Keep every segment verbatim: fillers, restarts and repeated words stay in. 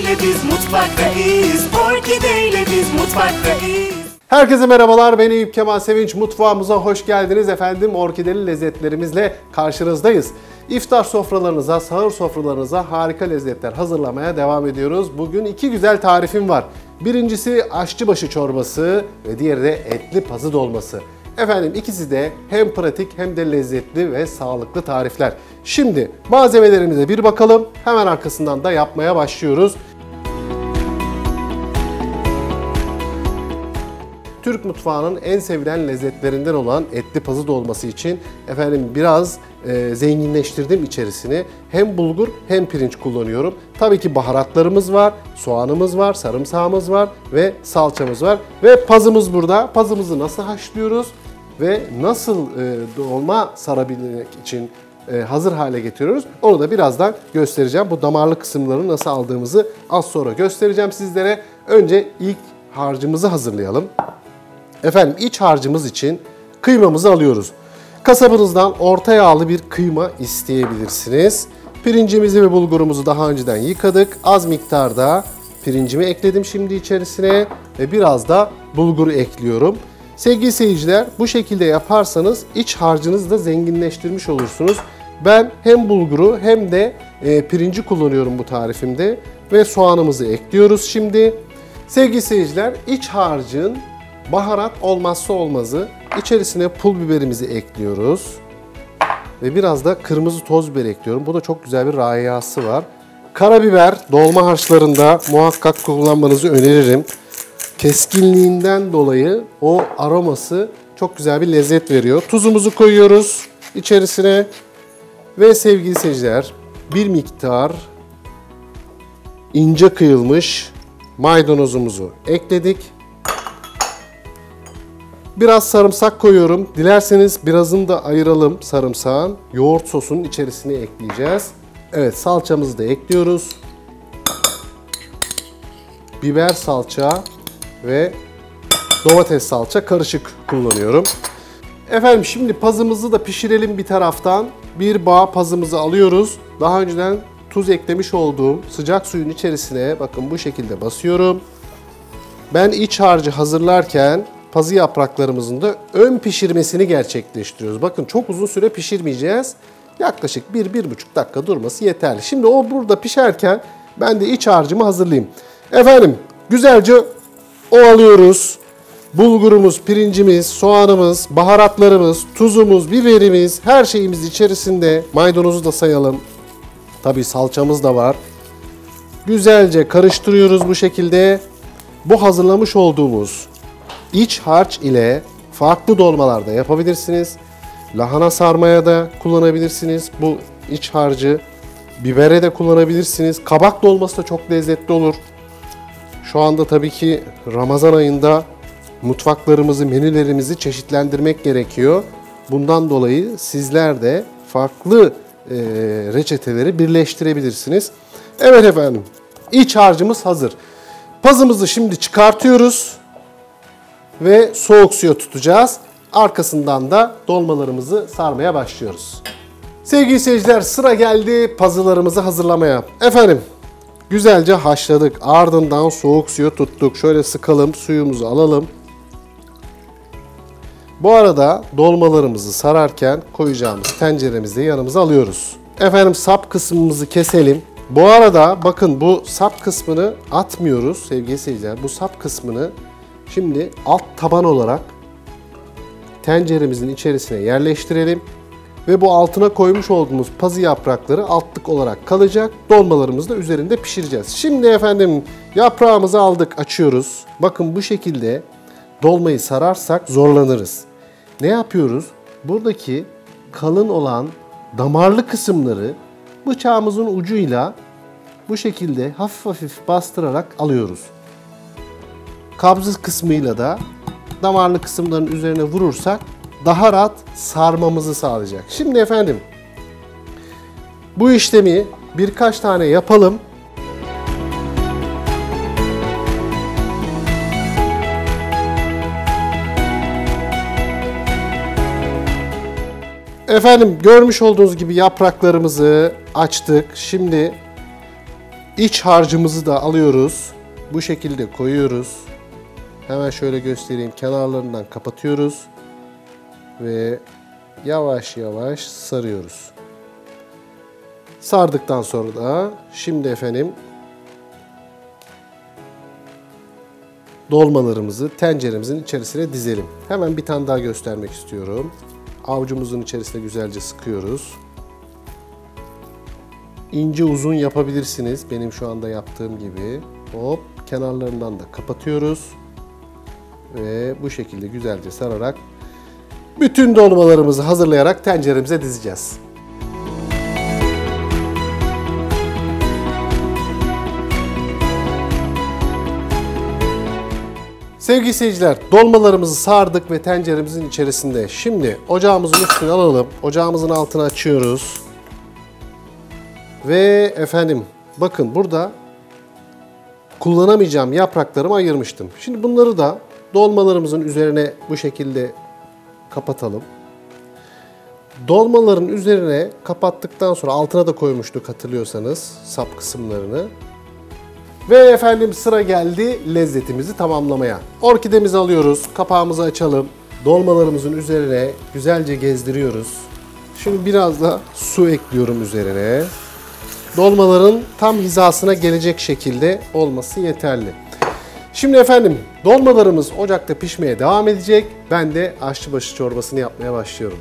ile biz mutfaktayız. Orkide ile biz mutfaktayız. Herkese merhabalar, ben Eyüp Kemal Sevinç. Mutfağımıza hoş geldiniz efendim. Orkideli lezzetlerimizle karşınızdayız. İftar sofralarınıza, sahur sofralarınıza harika lezzetler hazırlamaya devam ediyoruz. Bugün iki güzel tarifim var. Birincisi aşçıbaşı çorbası ve diğeri de etli pazı dolması. Efendim ikisi de hem pratik hem de lezzetli ve sağlıklı tarifler. Şimdi malzemelerimize bir bakalım. Hemen arkasından da yapmaya başlıyoruz. Türk mutfağının en sevilen lezzetlerinden olan etli pazı dolması için efendim biraz e, zenginleştirdim içerisini. Hem bulgur hem pirinç kullanıyorum. Tabii ki baharatlarımız var, soğanımız var, sarımsağımız var ve salçamız var. Ve pazımız burada. Pazımızı nasıl haşlıyoruz ve nasıl e, dolma sarabilmek için e, hazır hale getiriyoruz. Onu da birazdan göstereceğim. Bu damarlı kısımları nasıl aldığımızı az sonra göstereceğim sizlere. Önce ilk harcımızı hazırlayalım. Efendim iç harcımız için kıymamızı alıyoruz. Kasabınızdan orta yağlı bir kıyma isteyebilirsiniz. Pirincimizi ve bulgurumuzu daha önceden yıkadık. Az miktarda pirincimi ekledim şimdi içerisine ve biraz da bulguru ekliyorum. Sevgili seyirciler, bu şekilde yaparsanız iç harcınızı da zenginleştirmiş olursunuz. Ben hem bulguru hem de e, pirinci kullanıyorum bu tarifimde ve soğanımızı ekliyoruz şimdi. Sevgili seyirciler, iç harcın baharat olmazsa olmazı. İçerisine pul biberimizi ekliyoruz. Ve biraz da kırmızı toz biber ekliyorum. Bu da çok güzel bir rayası var. Karabiber dolma harçlarında muhakkak kullanmanızı öneririm. Keskinliğinden dolayı o aroması çok güzel bir lezzet veriyor. Tuzumuzu koyuyoruz içerisine. Ve sevgili seyirciler, bir miktar ince kıyılmış maydanozumuzu ekledik. Biraz sarımsak koyuyorum. Dilerseniz birazını da ayıralım sarımsağın. Yoğurt sosunun içerisine ekleyeceğiz. Evet, salçamızı da ekliyoruz. Biber salça ve domates salça karışık kullanıyorum. Efendim şimdi pazımızı da pişirelim bir taraftan. Bir bağ pazımızı alıyoruz. Daha önceden tuz eklemiş olduğum sıcak suyun içerisine bakın bu şekilde basıyorum. Ben iç harcı hazırlarken pazı yapraklarımızın da ön pişirmesini gerçekleştiriyoruz. Bakın çok uzun süre pişirmeyeceğiz. Yaklaşık bir bir buçuk dakika durması yeterli. Şimdi o burada pişerken ben de iç harcımı hazırlayayım. Efendim güzelce ovalıyoruz. Bulgurumuz, pirincimiz, soğanımız, baharatlarımız, tuzumuz, biberimiz, her şeyimiz içerisinde. Maydanozu da sayalım. Tabii salçamız da var. Güzelce karıştırıyoruz bu şekilde. Bu hazırlamış olduğumuz İç harç ile farklı dolmalarda yapabilirsiniz. Lahana sarmaya da kullanabilirsiniz. Bu iç harcı bibere de kullanabilirsiniz. Kabak dolması da çok lezzetli olur. Şu anda tabii ki Ramazan ayında mutfaklarımızı, menülerimizi çeşitlendirmek gerekiyor. Bundan dolayı sizler de farklı e, reçeteleri birleştirebilirsiniz. Evet efendim, iç harcımız hazır. Pazımızı şimdi çıkartıyoruz ve soğuk suya tutacağız. Arkasından da dolmalarımızı sarmaya başlıyoruz. Sevgili seyirciler, sıra geldi pazılarımızı hazırlamaya. Efendim güzelce haşladık. Ardından soğuk suya tuttuk. Şöyle sıkalım, suyumuzu alalım. Bu arada dolmalarımızı sararken koyacağımız tenceremizi de yanımıza alıyoruz. Efendim sap kısmımızı keselim. Bu arada bakın bu sap kısmını atmıyoruz sevgili seyirciler. Bu sap kısmını şimdi alt taban olarak tenceremizin içerisine yerleştirelim. Ve bu altına koymuş olduğumuz pazı yaprakları altlık olarak kalacak. Dolmalarımızı da üzerinde pişireceğiz. Şimdi efendim yaprağımızı aldık, açıyoruz. Bakın bu şekilde dolmayı sararsak zorlanırız. Ne yapıyoruz? Buradaki kalın olan damarlı kısımları bıçağımızın ucuyla bu şekilde hafif hafif bastırarak alıyoruz. Kabzı kısmıyla da damarlı kısımların üzerine vurursak daha rahat sarmamızı sağlayacak. Şimdi efendim bu işlemi birkaç tane yapalım. Efendim görmüş olduğunuz gibi yapraklarımızı açtık. Şimdi İç harcımızı da alıyoruz. Bu şekilde koyuyoruz. Hemen şöyle göstereyim. Kenarlarından kapatıyoruz. Ve yavaş yavaş sarıyoruz. Sardıktan sonra da şimdi efendim dolmalarımızı tenceremizin içerisine dizelim. Hemen bir tane daha göstermek istiyorum. Avucumuzun içerisine güzelce sıkıyoruz. İnce uzun yapabilirsiniz. Benim şu anda yaptığım gibi. Hop, kenarlarından da kapatıyoruz. Ve bu şekilde güzelce sararak bütün dolmalarımızı hazırlayarak tenceremize dizeceğiz. Sevgili seyirciler, dolmalarımızı sardık ve tenceremizin içerisinde. Şimdi ocağımızın üstüne alalım. Ocağımızın altını açıyoruz. Ve efendim bakın burada kullanamayacağım yapraklarımı ayırmıştım. Şimdi bunları da dolmalarımızın üzerine bu şekilde kapatalım. Dolmaların üzerine kapattıktan sonra altına da koymuştuk hatırlıyorsanız sap kısımlarını. Ve efendim sıra geldi lezzetimizi tamamlamaya. Orkidemizi alıyoruz, kapağımızı açalım. Dolmalarımızın üzerine güzelce gezdiriyoruz. Şimdi biraz da su ekliyorum üzerine. Dolmaların tam hizasına gelecek şekilde olması yeterli. Şimdi efendim dolmalarımız ocakta pişmeye devam edecek. Ben de aşçıbaşı çorbasını yapmaya başlıyorum.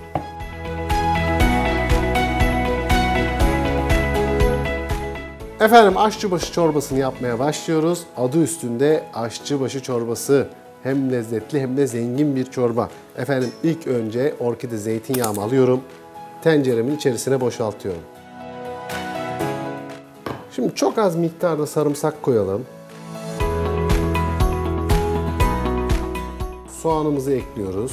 Efendim aşçıbaşı çorbasını yapmaya başlıyoruz. Adı üstünde aşçıbaşı çorbası. Hem lezzetli hem de zengin bir çorba. Efendim ilk önce orkide zeytinyağımı alıyorum. Tenceremin içerisine boşaltıyorum. Şimdi çok az miktarda sarımsak koyalım. Soğanımızı ekliyoruz.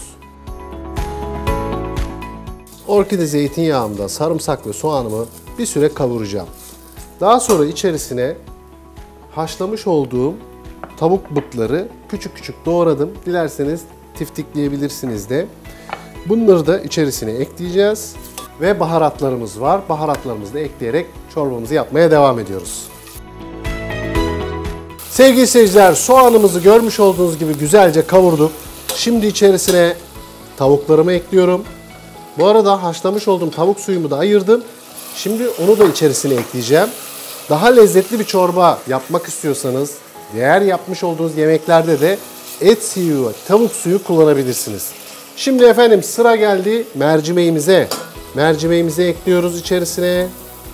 Orkide zeytinyağımda sarımsak ve soğanımı bir süre kavuracağım. Daha sonra içerisine haşlamış olduğum tavuk butları küçük küçük doğradım. Dilerseniz tiftikleyebilirsiniz de. Bunları da içerisine ekleyeceğiz. Ve baharatlarımız var. Baharatlarımızı da ekleyerek çorbamızı yapmaya devam ediyoruz. Sevgili seyirciler, soğanımızı görmüş olduğunuz gibi güzelce kavurduk. Şimdi içerisine tavuklarımı ekliyorum. Bu arada haşlamış olduğum tavuk suyumu da ayırdım. Şimdi onu da içerisine ekleyeceğim. Daha lezzetli bir çorba yapmak istiyorsanız diğer yapmış olduğunuz yemeklerde de et suyu, tavuk suyu kullanabilirsiniz. Şimdi efendim sıra geldi mercimeğimize. Mercimeğimizi ekliyoruz içerisine.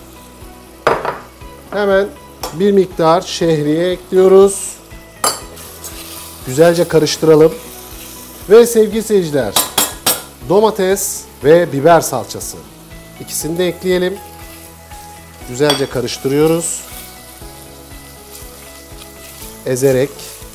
Hemen bir miktar şehriye ekliyoruz. Güzelce karıştıralım. Ve sevgili seyirciler, domates ve biber salçası. İkisini de ekleyelim. Güzelce karıştırıyoruz. Ezerek.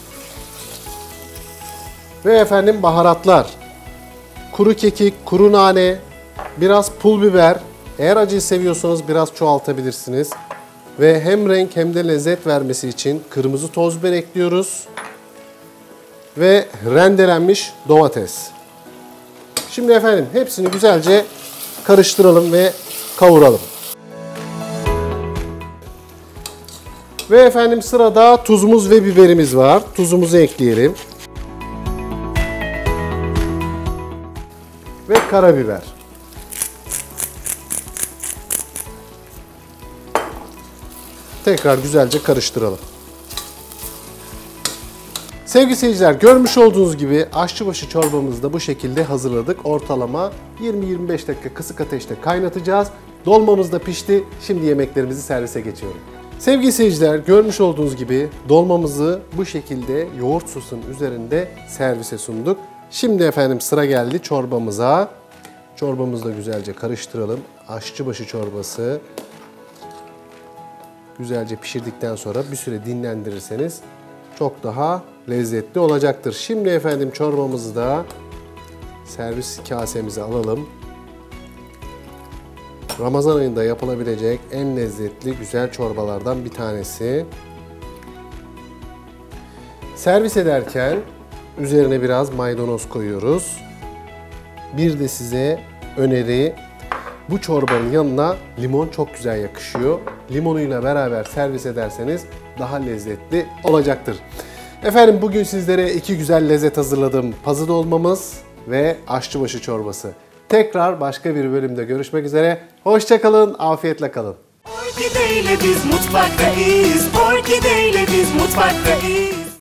Ve efendim baharatlar. Kuru kekik, kuru nane, biraz pul biber. Eğer acıyı seviyorsanız biraz çoğaltabilirsiniz. Ve hem renk hem de lezzet vermesi için kırmızı toz biber ekliyoruz. Ve rendelenmiş domates. Şimdi efendim hepsini güzelce karıştıralım ve kavuralım. Ve efendim sırada tuzumuz ve biberimiz var. Tuzumuzu ekleyelim. Ve karabiber. Tekrar güzelce karıştıralım. Sevgili seyirciler, görmüş olduğunuz gibi aşçıbaşı çorbamızı da bu şekilde hazırladık. Ortalama yirmi yirmi beş dakika kısık ateşte kaynatacağız. Dolmamız da pişti. Şimdi yemeklerimizi servise geçiyorum. Sevgili seyirciler, görmüş olduğunuz gibi dolmamızı bu şekilde yoğurt sosun üzerinde servise sunduk. Şimdi efendim sıra geldi çorbamıza. Çorbamızı da güzelce karıştıralım. Aşçıbaşı çorbası. Güzelce pişirdikten sonra bir süre dinlendirirseniz çok daha lezzetli olacaktır. Şimdi efendim çorbamızı da servis kasemize alalım. Ramazan ayında yapılabilecek en lezzetli güzel çorbalardan bir tanesi. Servis ederken üzerine biraz maydanoz koyuyoruz. Bir de size öneri, bu çorbanın yanına limon çok güzel yakışıyor. limonuyla beraber servis ederseniz daha lezzetli olacaktır. Efendim bugün sizlere iki güzel lezzet hazırladım. Pazı dolmamız ve aşçıbaşı çorbası. Tekrar başka bir bölümde görüşmek üzere. Hoşça kalın, afiyetle kalın. Orkideyle biz mutfaktayız. Orkideyle biz mutfaktayız.